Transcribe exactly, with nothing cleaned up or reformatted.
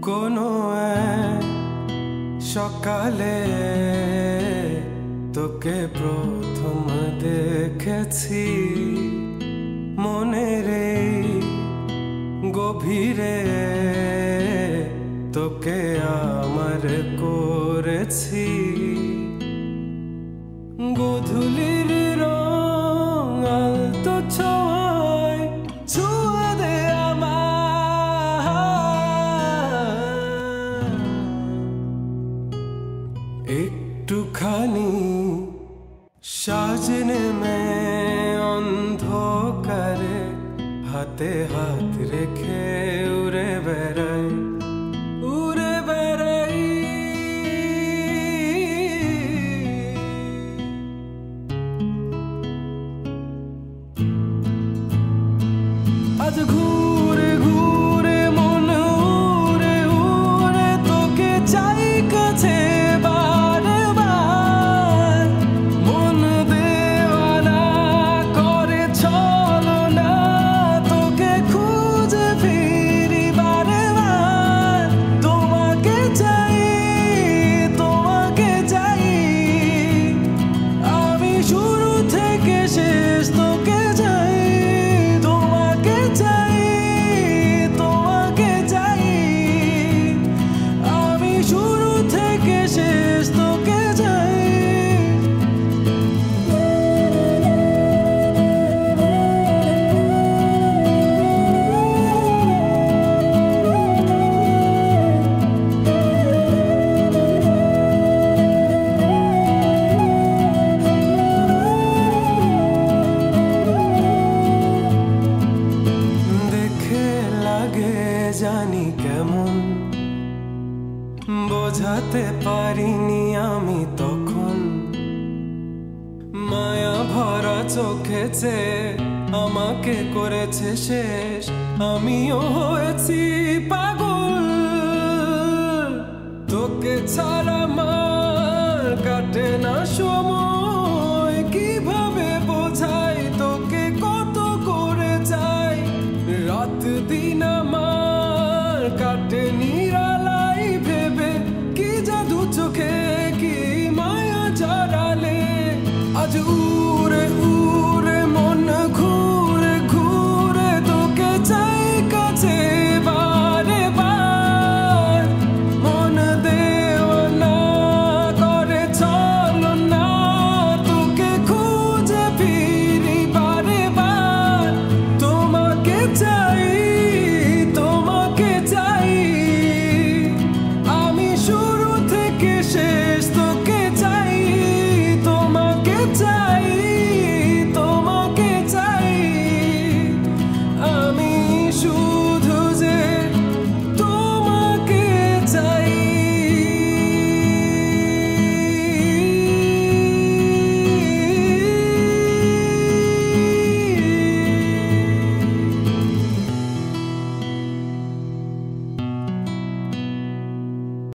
কোনো এক সকালে তোকে প্রথম দেখেছি মনের এই গভীরে, তোকে আমার করেছি গোধূলির রং আলতো ছোঁয়ায় ছুঁয়ে দে আমার একটুখানি সাজনে মে অন্ধকারে হাতে হাত রেখে উড়ে বেড়াই উড়ে বেড়াই আজ ঘুরে ঘুরে মন উড়ে উড়ে তোকে চাই কাছে জানি কেমন বোঝাতে পারিনি আমি তখন মায়া ভরা চোখে চেয়ে আমাকে করেছে শেষ, আমিও হয়েছি পাগল।